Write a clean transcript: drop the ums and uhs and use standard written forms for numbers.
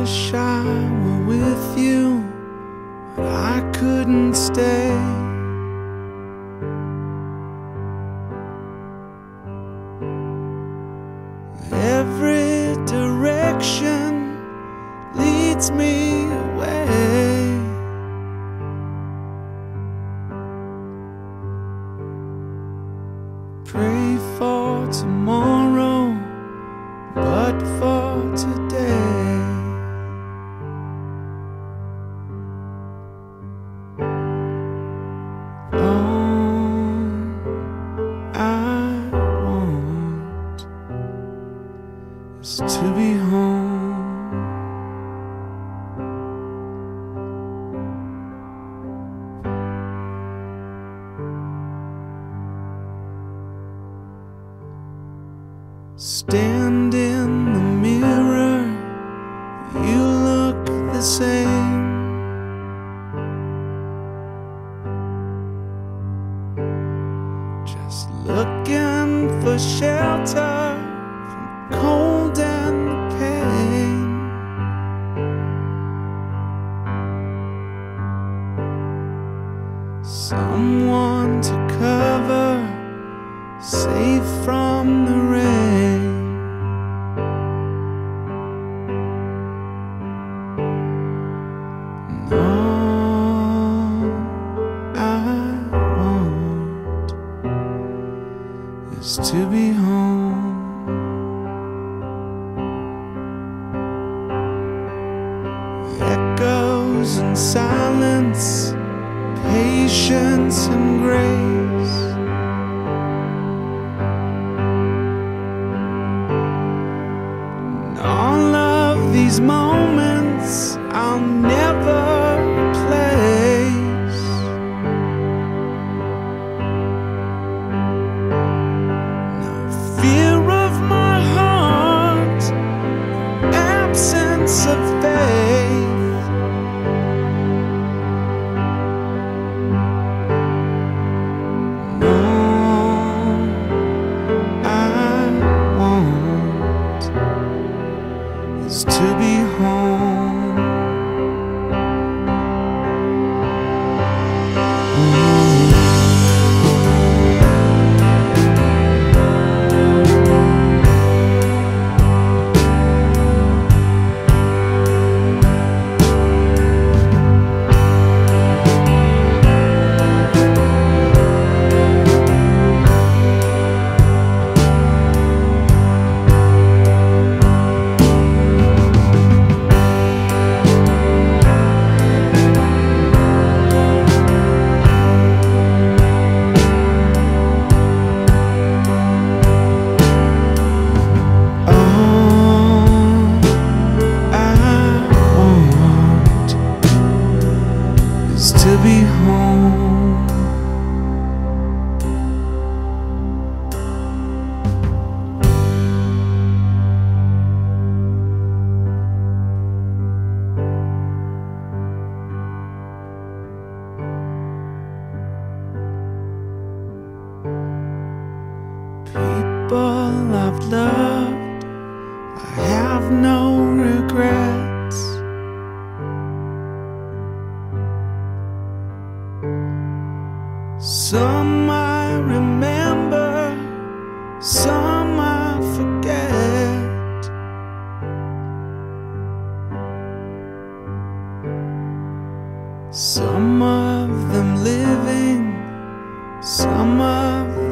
wish I were with you, but I couldn't stay. Every direction leads me away. Pray for tomorrow, but for today, all I want is to be home. Stand in the mirror, you look the same. Just looking for shelter from cold and pain. Someone to cover, safe from the rain. And all I want is to be home. Echoes and silence, patience and grace. All of these moments I'll never replace. No fear of my heart, no absence of faith. All I want is to be home. To be home. People I've loved, I have no regrets. Some I remember, some I forget. Some of them living, some of